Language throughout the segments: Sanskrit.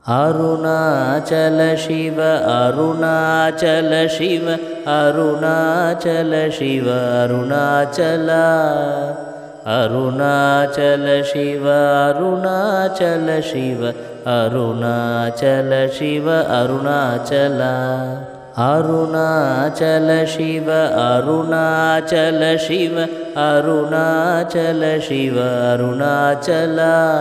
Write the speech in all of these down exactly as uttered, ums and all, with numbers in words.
अरुणाचल शिव अरुणाचल शिव अरुणाचल शिव अरुणाचल अरुणाचल शिव अरुणाचल शिव अरुणाचल शिव अरुणाचल अरुणाचल शिव अरुणाचल शिव अरुणाचल शिव अरुणाचल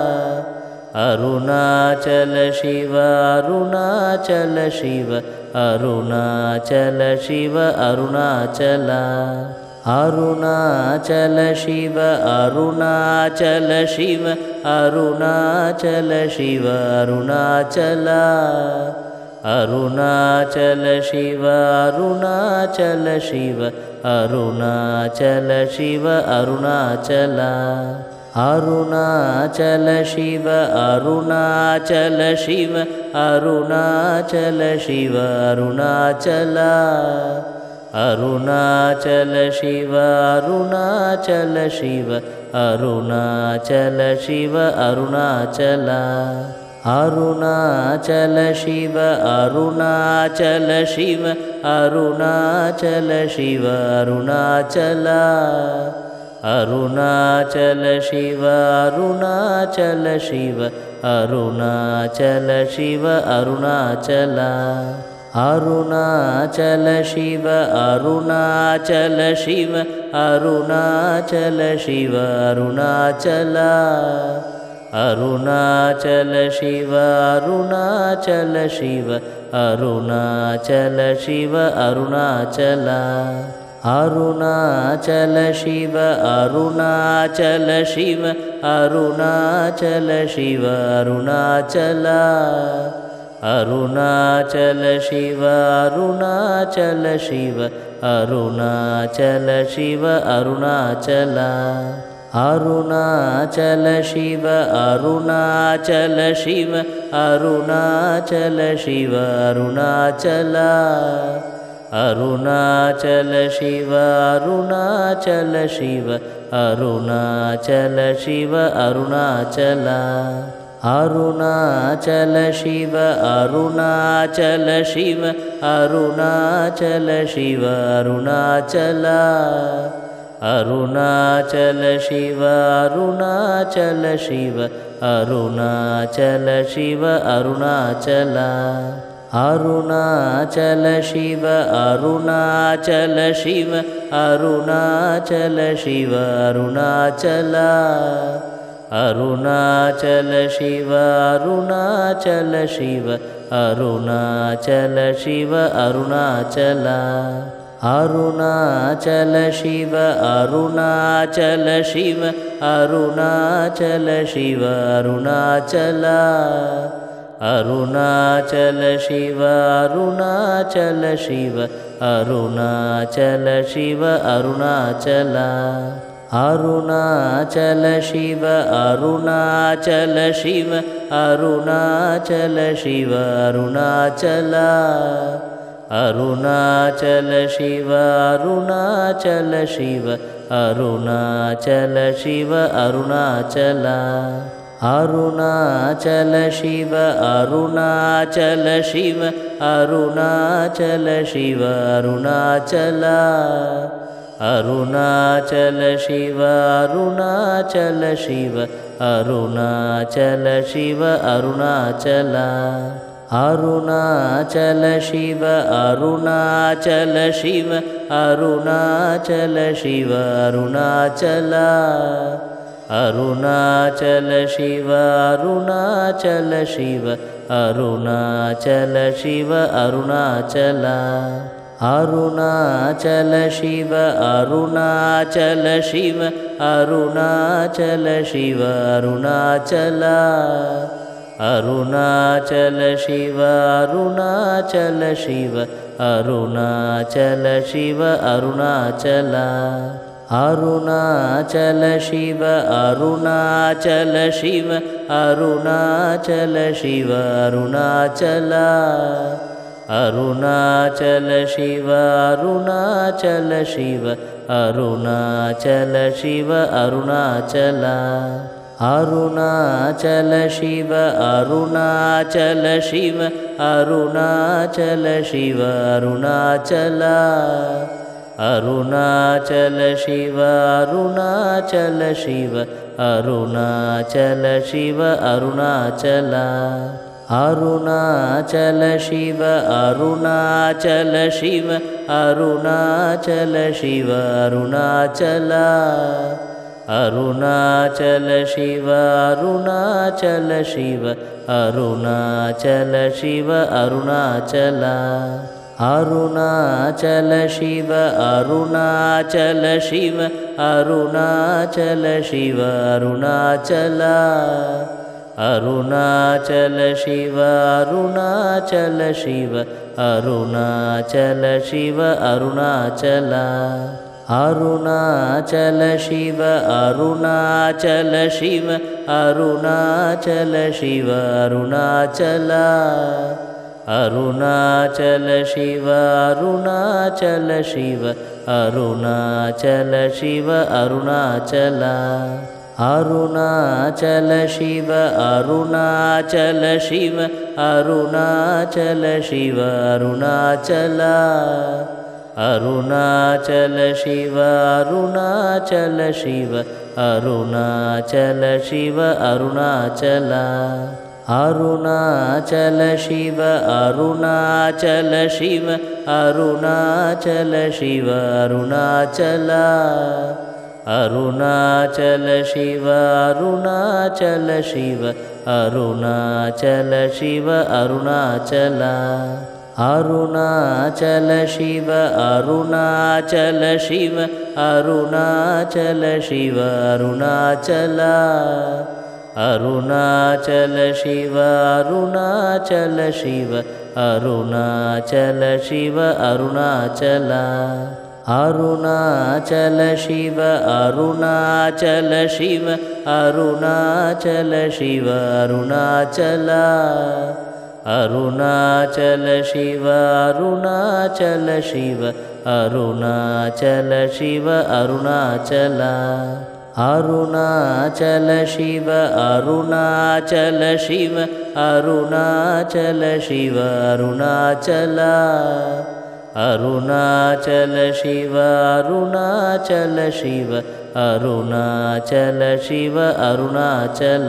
अरुणाचल शिव अरुणाचल शिव अरुणाचल शिव अरुणाचल अरुणाचल शिव अरुणाचल शिव अरुणाचल शिव अरुणाचल अरुणाचल शिव अरुणाचल शिव अरुणाचल शिव अरुणाचल अरुणाचल शिव अरुणाचल शिव अरुणाचल शिव अरुणाचल अरुणाचल शिव अरुणाचल शिव अरुणाचल शिव अरुणाचल अरुणाचल शिव अरुणाचल शिव अरुणाचल शिव अरुणाचल अरुणाचल शिव अरुणाचल शिव अरुणाचल शिव अरुणाचल अरुणाचल शिव अरुणाचल शिव अरुणाचल शिव अरुणाचल अरुणाचल शिव अरुणाचल शिव अरुणाचल शिव अरुणाचल अरुणाचल शिव अरुणाचल शिव अरुणाचल शिव अरुणाचल अरुणाचल शिव अरुणाचल शिव अरुणाचल शिव अरुणाचल अरुणाचल शिव अरुणाचल शिव अरुणाचल शिव अरुणाचल अरुणाचल शिव अरुणाचल शिव अरुणाचल शिव अरुणाचल अरुणाचल शिव अरुणाचल शिव अरुणाचल शिव अरुणाचल अरुणाचल शिव अरुणाचल शिव अरुणाचल शिव अरुणाचल अरुणाचल शिव अरुणाचल शिव अरुणाचल शिव अरुणाचल अरुणाचल शिव अरुणाचल शिव अरुणाचल शिव अरुणाचल अरुणाचल शिव अरुणाचल शिव अरुणाचल शिव अरुणाचल अरुणाचल शिव अरुणाचल शिव अरुणाचल शिव अरुणाचल अरुणाचल शिव अरुणाचल शिव अरुणाचल शिव अरुणाचल अरुणाचल शिव अरुणाचल शिव अरुणाचल शिव अरुणाचल अरुणाचल शिव अरुणाचल शिव अरुणाचल शिव अरुणाचल अरुणाचल शिव अरुणाचल शिव अरुणाचल शिव अरुणाचल अरुणाचल शिव अरुणाचल शिव अरुणाचल शिव अरुणाचल अरुणाचल शिव अरुणाचल शिव अरुणाचल शिव अरुणाचल अरुणाचल शिव अरुणाचल शिव अरुणाचल शिव अरुणाचल अरुणाचल शिव अरुणाचल शिव अरुणाचल शिव अरुणाचल अरुणाचल शिव अरुणाचल शिव अरुणाचल शिव अरुणाचल अरुणाचल शिव अरुणाचल शिव अरुणाचल शिव अरुणाचल अरुणाचल शिव अरुणाचल शिव अरुणाचल शिव अरुणाचल अरुणाचल शिव अरुणाचल शिव अरुणाचल शिव अरुणाचल अरुणाचल शिव अरुणाचल शिव अरुणाचल शिव अरुणाचल अरुणाचल शिव अरुणाचल शिव अरुणाचल शिव अरुणाचल अरुणाचल शिव अरुणाचल शिव अरुणाचल शिव अरुणाचल अरुणाचल शिव अरुणाचल शिव अरुणाचल शिव अरुणाचल अरुणाचल शिव अरुणाचल शिव अरुणाचल शिव अरुणाचल अरुणाचल शिव अरुणाचल शिव अरुणाचल शिव अरुणाचल अरुणाचल शिव अरुणाचल शिव अरुणाचल शिव अरुणाचल अरुणाचल शिव अरुणाचल शिव अरुणाचल शिव अरुणाचल अरुणाचल शिव अरुणाचल शिव अरुणाचल शिव अरुणाचल अरुणाचल शिव अरुणाचल शिव अरुणाचल शिव अरुणाचल अरुणाचल शिव अरुणाचल शिव अरुणाचल शिव अरुणाचल अरुणाचल शिव अरुणाचल शिव अरुणाचल शिव अरुणाचल अरुणाचल शिव अरुणाचल शिव अरुणाचल शिव अरुणाचल अरुणाचल शिव अरुणाचल शिव अरुणाचल शिव अरुणाचल अरुणाचल शिव अरुणाचल शिव अरुणाचल शिव अरुणाचल अरुणाचल शिव अरुणाचल शिव अरुणाचल शिव अरुणाचल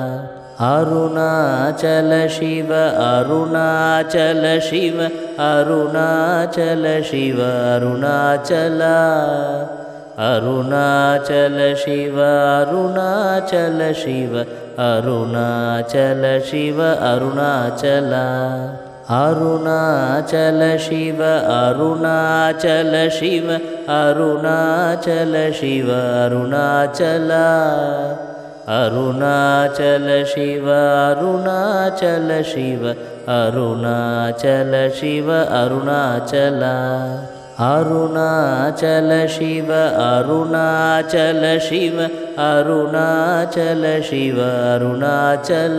अरुणाचल शिव अरुणाचल शिव अरुणाचल शिव अरुणाचल अरुणाचल शिव अरुणाचल शिव अरुणाचल शिव अरुणाचल अरुणाचल शिव अरुणाचल शिव अरुणाचल शिव अरुणाचल अरुणाचल शिव अरुणाचल शिव अरुणाचल शिव अरुणाचल अरुणाचल शिव अरुणाचल शिव अरुणाचल शिव अरुणाचल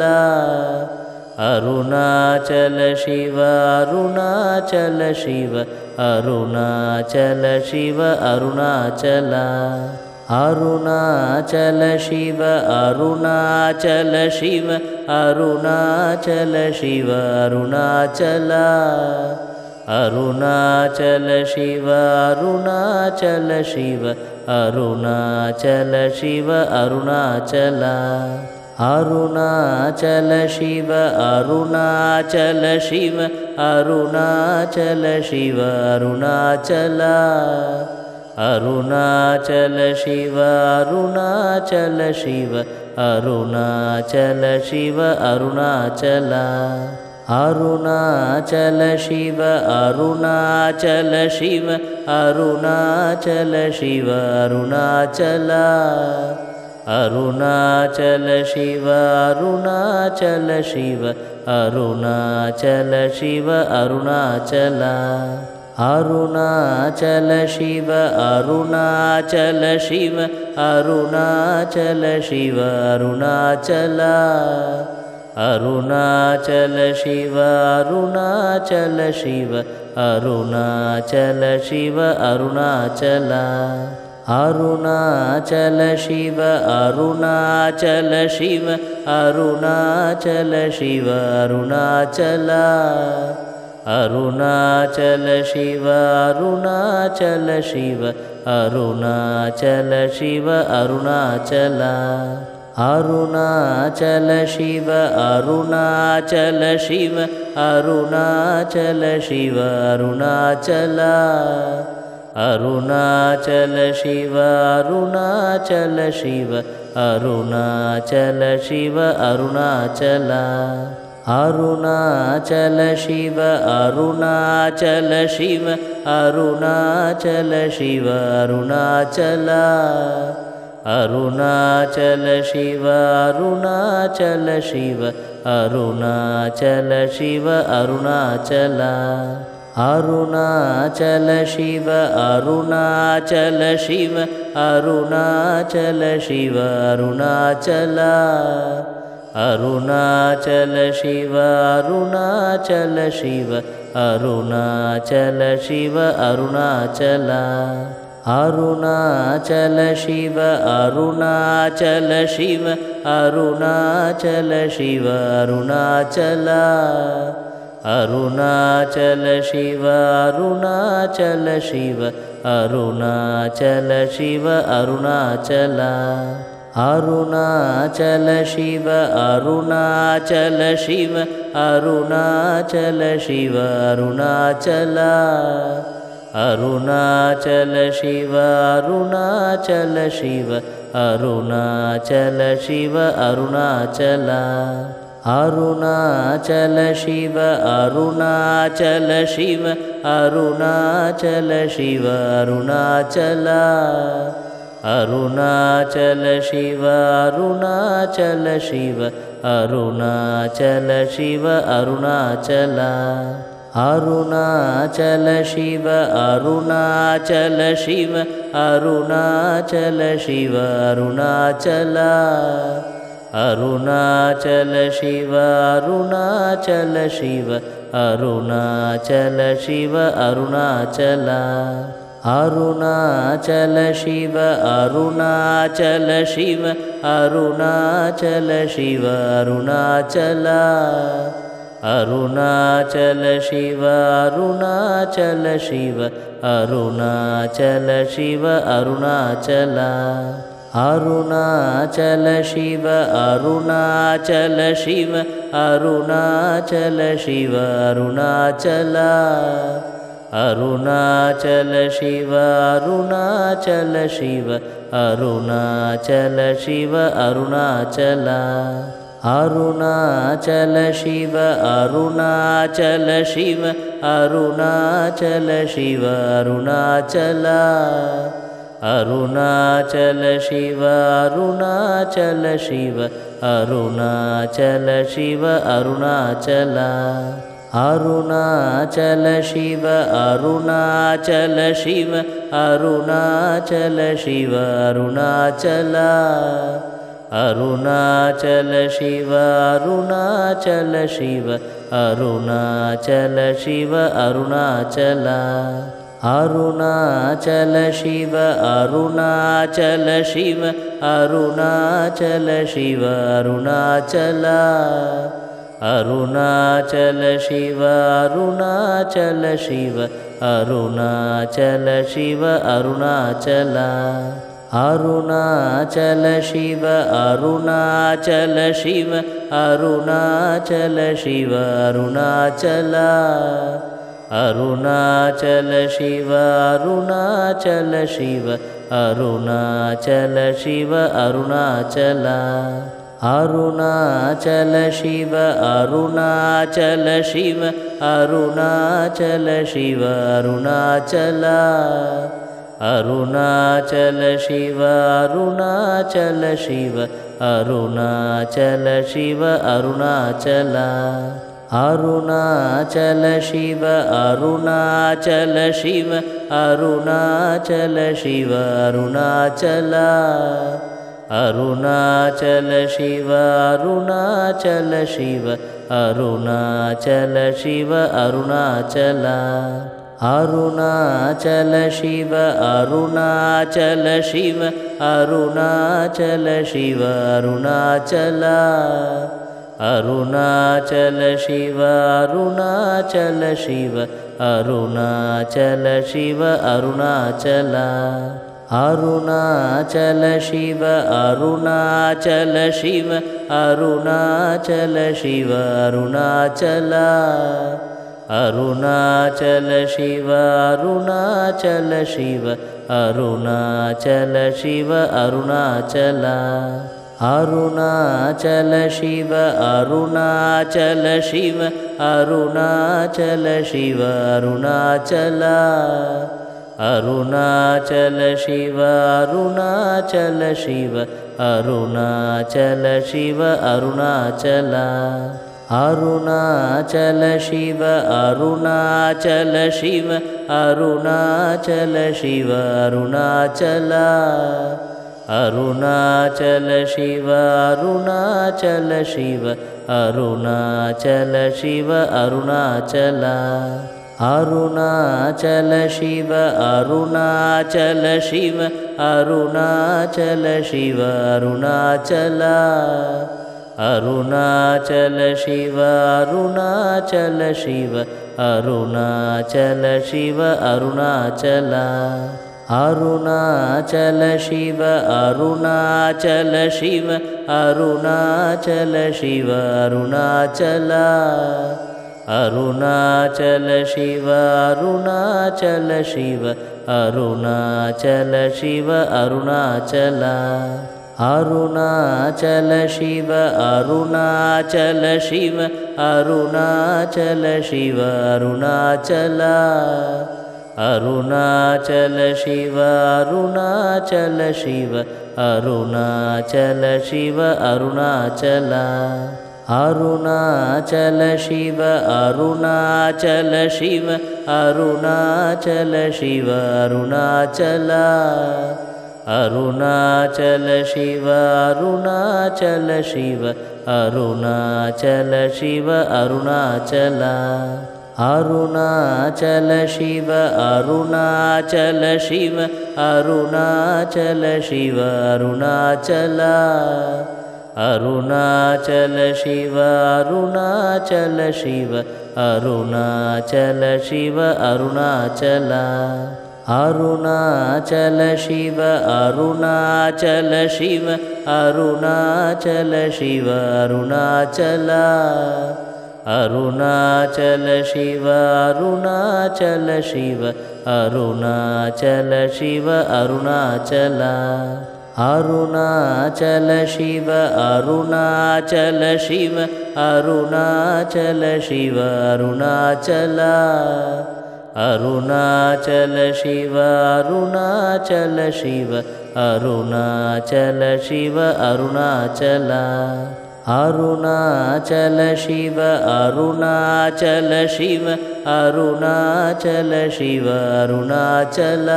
अरुणाचल शिव अरुणाचल शिव अरुणाचल शिव अरुणाचल अरुणाचल शिव अरुणाचल शिव अरुणाचल शिव अरुणाचल अरुणाचल शिव अरुणाचल शिव अरुणाचल शिव अरुणाचल अरुणाचल शिव अरुणाचल शिव अरुणाचल शिव अरुणाचल अरुणाचल शिव अरुणाचल शिव अरुणाचल शिव अरुणाचल अरुणाचल शिव अरुणाचल शिव अरुणाचल शिव अरुणाचल अरुणाचल शिव अरुणाचल शिव अरुणाचल शिव अरुणाचल अरुणाचल शिव अरुणाचल शिव अरुणाचल शिव अरुणाचल अरुणाचल शिव अरुणाचल शिव अरुणाचल शिव अरुणाचल अरुणाचल शिव अरुणाचल शिव अरुणाचल शिव अरुणाचल अरुणाचल शिव अरुणाचल शिव अरुणाचल शिव अरुणाचल अरुणाचल शिव अरुणाचल शिव अरुणाचल शिव अरुणाचल अरुणाचल शिव अरुणाचल शिव अरुणाचल शिव अरुणाचल अरुणाचल शिव अरुणाचल शिव अरुणाचल शिव अरुणाचल अरुणाचल शिव अरुणाचल शिव अरुणाचल शिव अरुणाचल अरुणाचल शिव अरुणाचल शिव अरुणाचल शिव अरुणाचल अरुणाचल शिव अरुणाचल शिव अरुणाचल शिव अरुणाचल अरुणाचल शिव अरुणाचल शिव अरुणाचल शिव अरुणाचल अरुणाचल शिव अरुणाचल शिव अरुणाचल शिव अरुणाचल अरुणाचल शिव अरुणाचल शिव अरुणाचल शिव अरुणाचल अरुणाचल शिव अरुणाचल शिव अरुणाचल शिव अरुणाचल अरुणाचल शिव अरुणाचल शिव अरुणाचल शिव अरुणाचल अरुणाचल शिव अरुणाचल शिव अरुणाचल शिव अरुणाचल अरुणाचल शिव अरुणाचल शिव अरुणाचल शिव अरुणाचल अरुणाचल शिव अरुणाचल शिव अरुणाचल शिव अरुणाचल अरुणाचल शिव अरुणाचल शिव अरुणाचल शिव अरुणाचल अरुणाचल शिव अरुणाचल शिव अरुणाचल शिव अरुणाचल अरुणाचल शिव अरुणाचल शिव अरुणाचल शिव अरुणाचल अरुणाचल शिव अरुणाचल शिव अरुणाचल शिव अरुणाचल अरुणाचल शिव अरुणाचल शिव अरुणाचल शिव अरुणाचल अरुणाचल शिव अरुणाचल शिव अरुणाचल शिव अरुणाचल अरुणाचल शिव अरुणाचल शिव अरुणाचल शिव अरुणाचल अरुणाचल शिव अरुणाचल शिव अरुणाचल शिव अरुणाचल अरुणाचल शिव अरुणाचल शिव अरुणाचल शिव अरुणाचल अरुणाचल शिव अरुणाचल शिव अरुणाचल शिव अरुणाचल अरुणाचल शिव अरुणाचल शिव अरुणाचल शिव अरुणाचल अरुणाचल शिव अरुणाचल शिव अरुणाचल शिव अरुणाचल अरुणाचल शिव अरुणाचल शिव अरुणाचल शिव अरुणाचल अरुणाचल शिव अरुणाचल शिव अरुणाचल शिव अरुणाचल अरुणाचल शिव अरुणाचल शिव अरुणाचल शिव अरुणाचल अरुणाचल शिव अरुणाचल शिव अरुणाचल शिव अरुणाचल अरुणाचल शिव अरुणाचल शिव अरुणाचल शिव अरुणाचल अरुणाचल शिव अरुणाचल शिव अरुणाचल शिव अरुणाचल अरुणाचल शिव अरुणाचल शिव अरुणाचल शिव अरुणाचल अरुणाचल शिव अरुणाचल शिव अरुणाचल शिव अरुणाचल अरुणाचल शिव अरुणाचल शिव अरुणाचल शिव अरुणाचल अरुणाचल शिव अरुणाचल शिव अरुणाचल शिव अरुणाचल अरुणाचल शिव अरुणाचल शिव अरुणाचल शिव अरुणाचल अरुणाचल शिव अरुणाचल शिव अरुणाचल शिव अरुणाचल अरुणाचल शिव अरुणाचल शिव अरुणाचल शिव अरुणाचल अरुणाचल शिव अरुणाचल शिव अरुणाचल शिव अरुणाचल अरुणाचल शिव अरुणाचल शिव अरुणाचल शिव अरुणाचल अरुणाचल शिव अरुणाचल शिव अरुणाचल शिव अरुणाचल अरुणाचल शिव अरुणाचल शिव अरुणाचल शिव अरुणाचल अरुणाचल शिव अरुणाचल शिव अरुणाचल शिव अरुणाचल अरुणाचल शिव अरुणाचल शिव अरुणाचल शिव अरुणाचल अरुणाचल शिव अरुणाचल शिव अरुणाचल शिव अरुणाचल अरुणाचल शिव अरुणाचल शिव अरुणाचल शिव अरुणाचल अरुणाचल शिव अरुणाचल शिव अरुणाचल शिव अरुणाचल अरुणाचल शिव अरुणाचल शिव अरुणाचल शिव अरुणाचल अरुणाचल शिव अरुणाचल शिव अरुणाचल शिव अरुणाचल अरुणाचल शिव अरुणाचल शिव अरुणाचल शिव अरुणाचल अरुणाचल शिव अरुणाचल शिव अरुणाचल शिव अरुणाचल अरुणाचल शिव अरुणाचल शिव अरुणाचल शिव अरुणाचल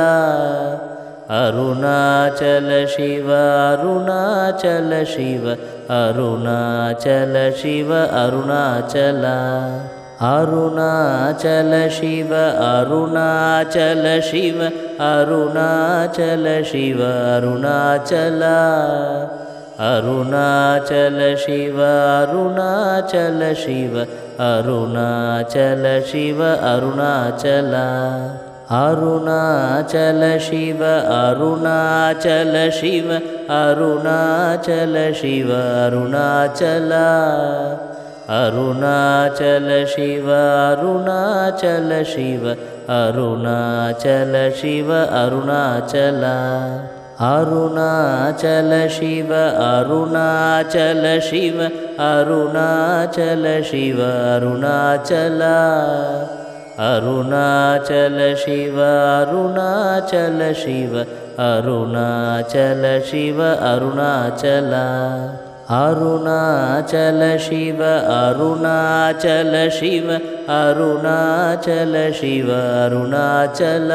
अरुणाचल शिव अरुणाचल शिव अरुणाचल शिव अरुणाचल अरुणाचल शिव अरुणाचल शिव अरुणाचल शिव अरुणाचल अरुणाचल शिव अरुणाचल शिव अरुणाचल शिव अरुणाचल अरुणाचल शिव अरुणाचल शिव अरुणाचल शिव अरुणाचल अरुणाचल शिव अरुणाचल शिव अरुणाचल शिव अरुणाचल अरुणाचल शिव अरुणाचल शिव अरुणाचल शिव अरुणाचल अरुणाचल शिव अरुणाचल शिव अरुणाचल शिव अरुणाचल अरुणाचल शिव अरुणाचल शिव अरुणाचल शिव अरुणाचल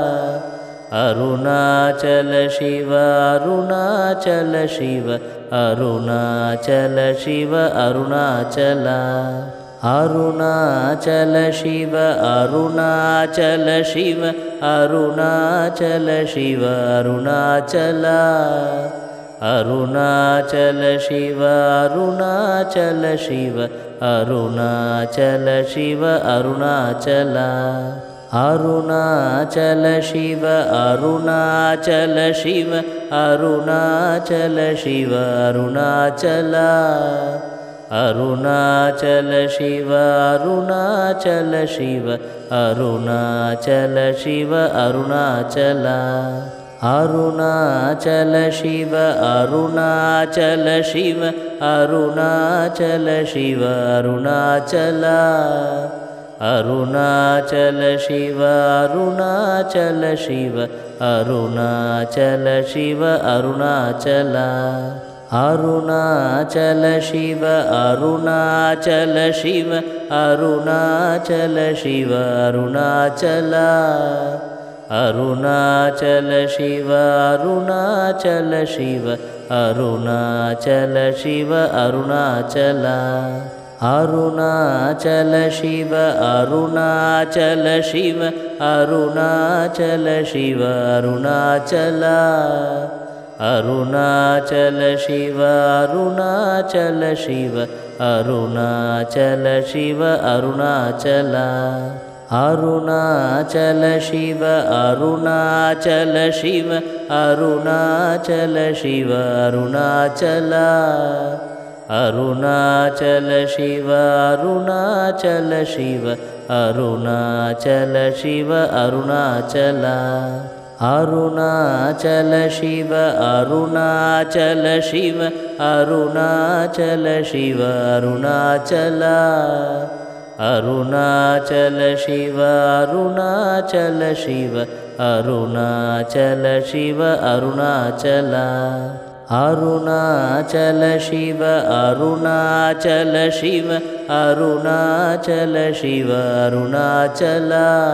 अरुणाचल शिव अरुणाचल शिव अरुणाचल शिव अरुणाचल अरुणाचल शिव अरुणाचल शिव अरुणाचल शिव अरुणाचल अरुणाचल शिव अरुणाचल शिव अरुणाचल शिव अरुणाचल अरुणाचल शिव अरुणाचल शिव अरुणाचल शिव अरुणाचल अरुणाचल शिव अरुणाचल शिव अरुणाचल शिव अरुणाचल अरुणाचल शिव अरुणाचल शिव अरुणाचल शिव अरुणाचल अरुणाचल शिव अरुणाचल शिव अरुणाचल शिव अरुणाचल अरुणाचल शिव अरुणाचल शिव अरुणाचल शिव अरुणाचल अरुणाचल शिव अरुणाचल शिव अरुणाचल शिव अरुणाचल अरुणाचल शिव अरुणाचल शिव अरुणाचल शिव अरुणाचल अरुणाचल शिव अरुणाचल शिव अरुणाचल शिव अरुणाचल अरुणाचल शिव अरुणाचल शिव अरुणाचल शिव अरुणाचल अरुणाचल शिव अरुणाचल शिव अरुणाचल शिव अरुणाचल अरुणाचल शिव अरुणाचल शिव अरुणाचल शिव अरुणाचल अरुणाचल शिव अरुणाचल शिव अरुणाचल शिव अरुणाचल अरुणाचल शिव अरुणाचल शिव अरुणाचल शिव अरुणाचल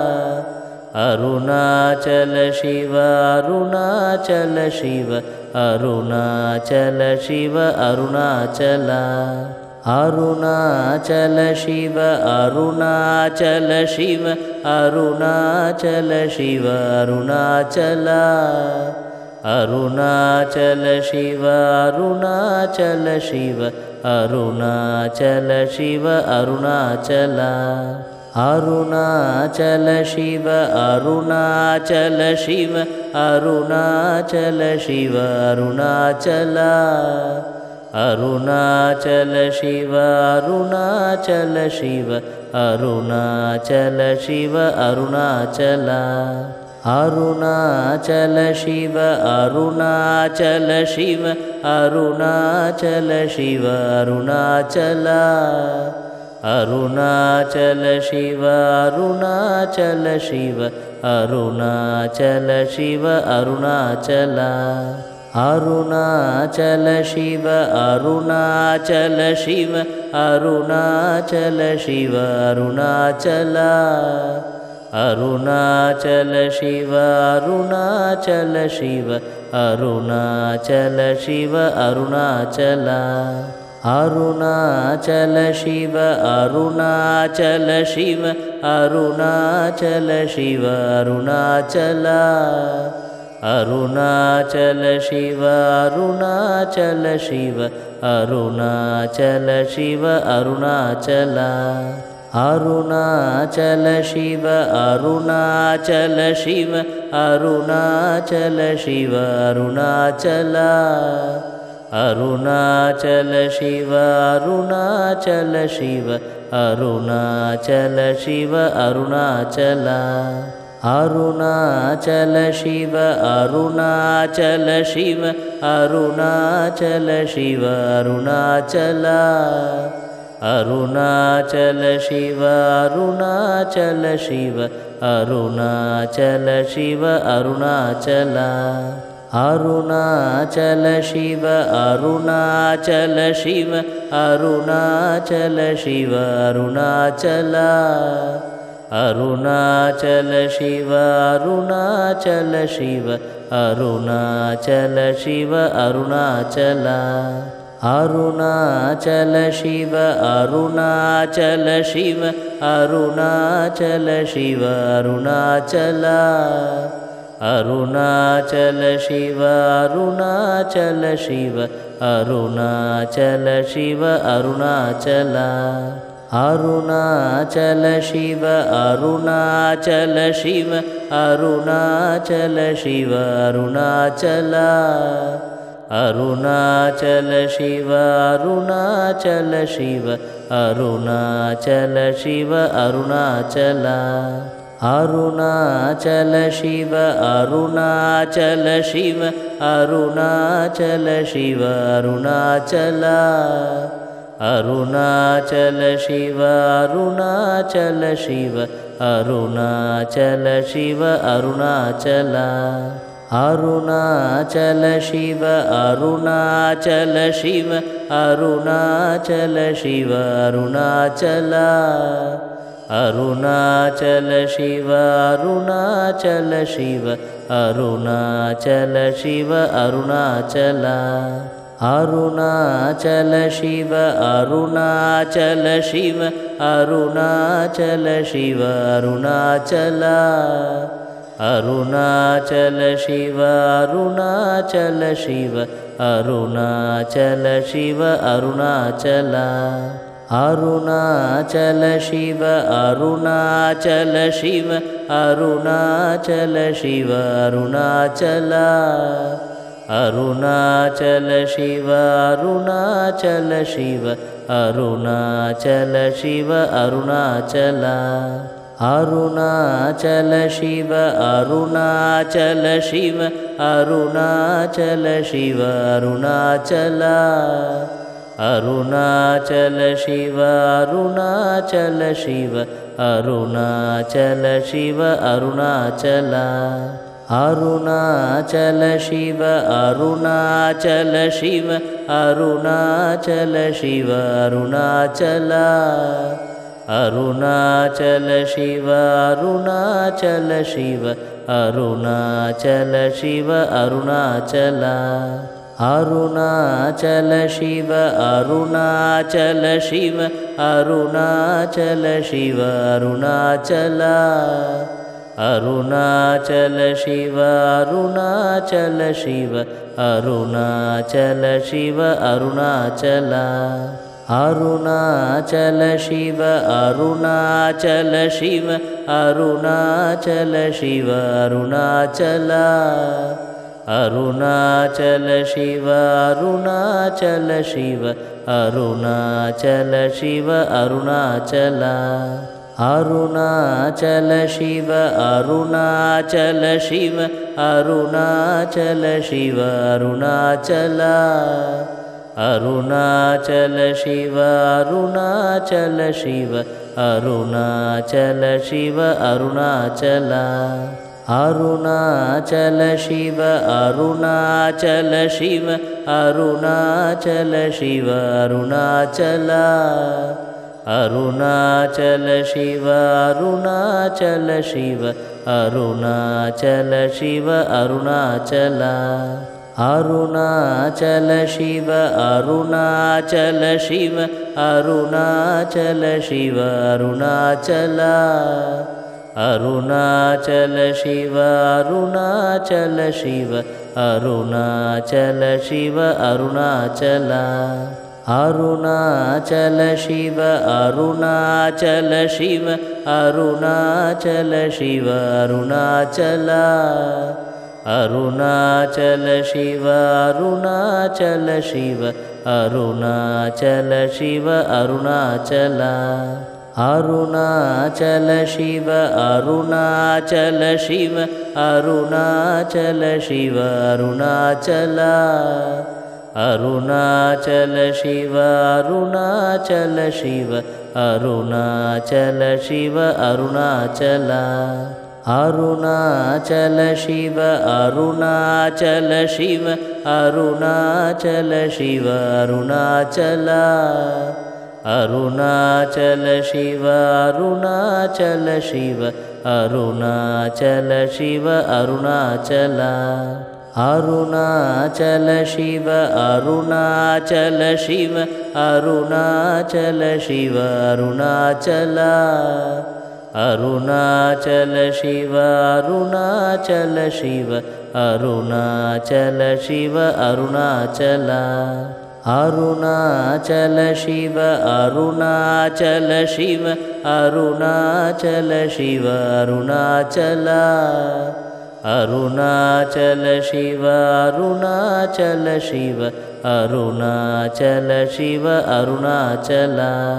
अरुणाचल शिव अरुणाचल शिव अरुणाचल शिव अरुणाचल अरुणाचल शिव अरुणाचल शिव अरुणाचल शिव अरुणाचल अरुणाचल शिव अरुणाचल शिव अरुणाचल शिव अरुणाचल अरुणाचल शिव अरुणाचल शिव अरुणाचल शिव अरुणाचल अरुणाचल शिव अरुणाचल शिव अरुणाचल शिव अरुणाचल अरुणाचल शिव अरुणाचल शिव अरुणाचल शिव अरुणाचल अरुणाचल शिव अरुणाचल शिव अरुणाचल शिव अरुणाचल अरुणाचल शिव अरुणाचल शिव अरुणाचल शिव अरुणाचल अरुणाचल शिव अरुणाचल शिव अरुणाचल शिव अरुणाचल अरुणाचल शिव अरुणाचल शिव अरुणाचल शिव अरुणाचल अरुणाचल शिव अरुणाचल शिव अरुणाचल शिव अरुणाचल अरुणाचल शिव अरुणाचल शिव अरुणाचल शिव अरुणाचल अरुणाचल शिव अरुणाचल शिव अरुणाचल शिव अरुणाचल अरुणाचल शिव अरुणाचल शिव अरुणाचल शिव अरुणाचल अरुणाचल शिव अरुणाचल शिव अरुणाचल शिव अरुणाचल अरुणाचल शिव अरुणाचल शिव अरुणाचल शिव अरुणाचल अरुणाचल शिव अरुणाचल शिव अरुणाचल शिव अरुणाचल अरुणाचल शिव अरुणाचल शिव अरुणाचल शिव अरुणाचल अरुणाचल शिव अरुणाचल शिव अरुणाचल शिव अरुणाचल अरुणाचल शिव अरुणाचल शिव अरुणाचल शिव अरुणाचल अरुणाचल शिव अरुणाचल शिव अरुणाचल शिव अरुणाचल अरुणाचल शिव अरुणाचल शिव अरुणाचल शिव अरुणाचल अरुणाचल शिव अरुणाचल शिव अरुणाचल शिव अरुणाचल अरुणाचल शिव अरुणाचल शिव अरुणाचल शिव अरुणाचल अरुणाचल शिव अरुणाचल शिव अरुणाचल शिव अरुणाचल अरुणाचल शिव अरुणाचल शिव अरुणाचल शिव अरुणाचल अरुणाचल शिव अरुणाचल शिव अरुणाचल शिव अरुणाचल अरुणाचल शिव अरुणाचल शिव अरुणाचल शिव अरुणाचल अरुणाचल शिव अरुणाचल शिव अरुणाचल शिव अरुणाचल अरुणाचल शिव अरुणाचल शिव अरुणाचल शिव अरुणाचल अरुणाचल शिव अरुणाचल शिव अरुणाचल शिव अरुणाचल अरुणाचल शिव अरुणाचल शिव अरुणाचल शिव अरुणाचल अरुणाचल शिव अरुणाचल शिव अरुणाचल शिव अरुणाचल अरुणाचल शिव अरुणाचल शिव अरुणाचल शिव अरुणाचल अरुणाचल शिव अरुणाचल शिव अरुणाचल शिव अरुणाचल अरुणाचल शिव अरुणाचल शिव अरुणाचल शिव अरुणाचल अरुणाचल शिव अरुणाचल शिव अरुणाचल शिव अरुणाचल अरुणाचल शिव अरुणाचल शिव अरुणाचल शिव अरुणाचल अरुणाचल शिव अरुणाचल शिव अरुणाचल शिव अरुणाचल अरुणाचल शिव अरुणाचल शिव अरुणाचल शिव अरुणाचल अरुणाचल शिव अरुणाचल शिव अरुणाचल शिव अरुणाचल अरुणाचल शिव अरुणाचल शिव अरुणाचल शिव अरुणाचल अरुणाचल शिव अरुणाचल शिव अरुणाचल शिव अरुणाचल अरुणाचल शिव अरुणाचल शिव अरुणाचल शिव अरुणाचल अरुणाचल शिव अरुणाचल शिव अरुणाचल शिव अरुणाचल अरुणाचल शिव अरुणाचल शिव अरुणाचल शिव अरुणाचल अरुणाचल शिव अरुणाचल शिव अरुणाचल शिव अरुणाचल अरुणाचल शिव अरुणाचल शिव अरुणाचल शिव अरुणाचल अरुणाचल शिव अरुणाचल शिव अरुणाचल शिव अरुणाचल अरुणाचल शिव अरुणाचल शिव अरुणाचल शिव अरुणाचल अरुणाचल शिव अरुणाचल शिव अरुणाचल शिव अरुणाचल अरुणाचल शिव अरुणाचल शिव अरुणाचल शिव अरुणाचल अरुणाचल शिव अरुणाचल शिव अरुणाचल शिव अरुणाचल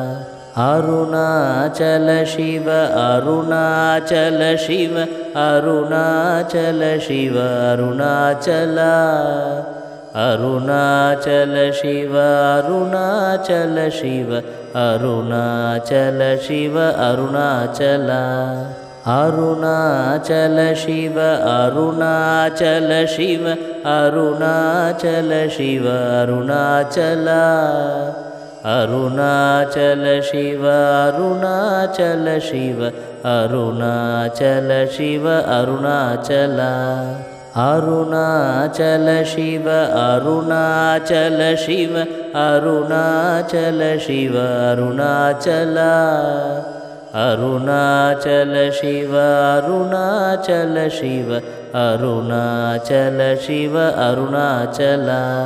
अरुणाचल शिव अरुणाचल शिव अरुणाचल शिव अरुणाचल अरुणाचल शिव अरुणाचल शिव अरुणाचल शिव अरुणाचल अरुणाचल शिव अरुणाचल शिव अरुणाचल शिव अरुणाचल अरुणाचल शिव अरुणाचल शिव अरुणाचल शिव अरुणाचल अरुणाचल शिव अरुणाचल शिव अरुणाचल शिव अरुणाचल अरुणाचल शिव अरुणाचल शिव अरुणाचल शिव अरुणाचल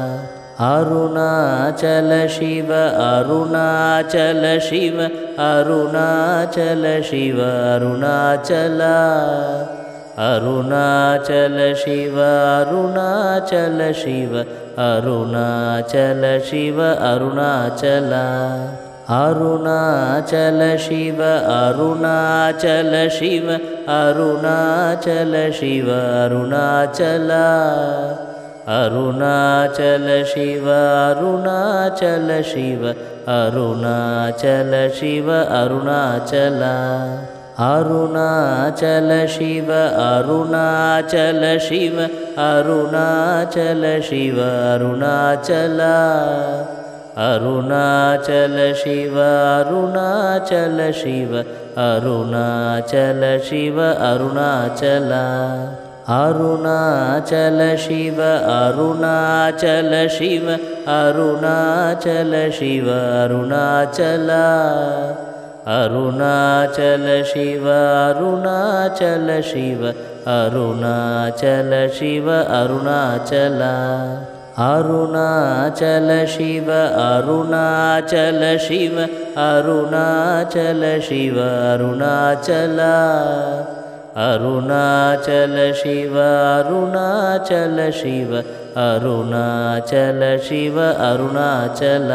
अरुणाचल शिव अरुणाचल शिव अरुणाचल शिव अरुणाचल अरुणाचल शिव अरुणाचल शिव अरुणाचल शिव अरुणाचल अरुणाचल शिव अरुणाचल शिव अरुणाचल शिव अरुणाचल अरुणाचल शिव अरुणाचल शिव अरुणाचल शिव अरुणाचल अरुणाचल शिव अरुणाचल शिव अरुणाचल शिव अरुणाचल अरुणाचल शिव अरुणाचल शिव अरुणाचल शिव अरुणाचल अरुणाचल शिव अरुणाचल शिव अरुणाचल शिव अरुणाचल अरुणाचल शिव अरुणाचल शिव अरुणाचल शिव अरुणाचल अरुणाचल शिव अरुणाचल शिव अरुणाचल शिव अरुणाचल अरुणाचल शिव अरुणाचल शिव अरुणाचल शिव अरुणाचल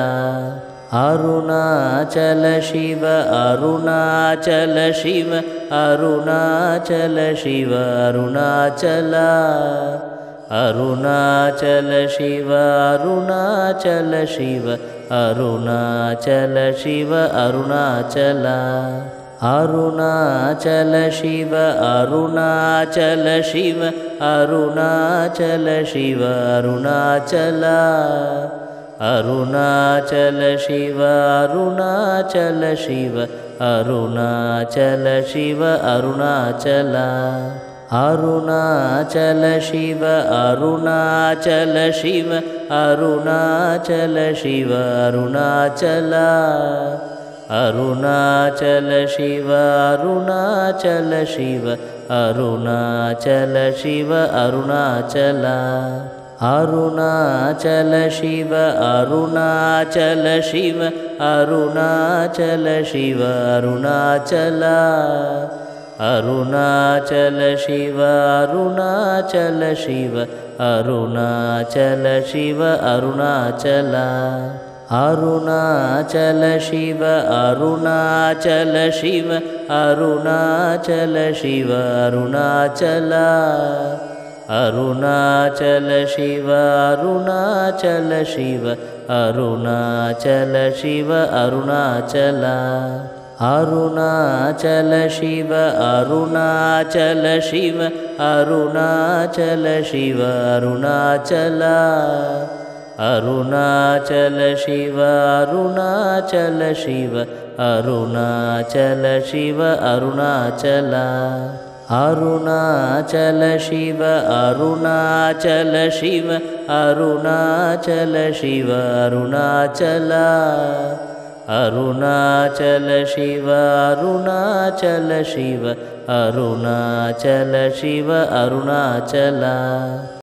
अरुणाचल शिव अरुणाचल शिव अरुणाचल शिव अरुणाचल अरुणाचल शिव अरुणाचल शिव अरुणाचल शिव अरुणाचल अरुणाचल शिव अरुणाचल शिव अरुणाचल शिव अरुणाचल अरुणाचल शिव अरुणाचल शिव अरुणाचल शिव अरुणाचल अरुणाचल शिव अरुणाचल शिव अरुणाचल शिव अरुणाचल अरुणाचल शिव अरुणाचल शिव अरुणाचल शिव अरुणाचल अरुणाचल शिव अरुणाचल शिव अरुणाचल शिव अरुणाचल अरुणाचल शिव अरुणाचल शिव अरुणाचल शिव अरुणाचल अरुणाचल शिव अरुणाचल शिव अरुणाचल शिव अरुणाचल अरुणाचल शिव अरुणाचल शिव अरुणाचल शिव अरुणाचल अरुणाचल शिव अरुणाचल शिव अरुणाचल शिव अरुणाचल अरुणाचल शिव अरुणाचल शिव अरुणाचल शिव अरुणाचल अरुणाचल शिव अरुणाचल शिव अरुणाचल शिव अरुणाचल अरुणाचल शिव अरुणाचल शिव अरुणाचल शिव अरुणाचल।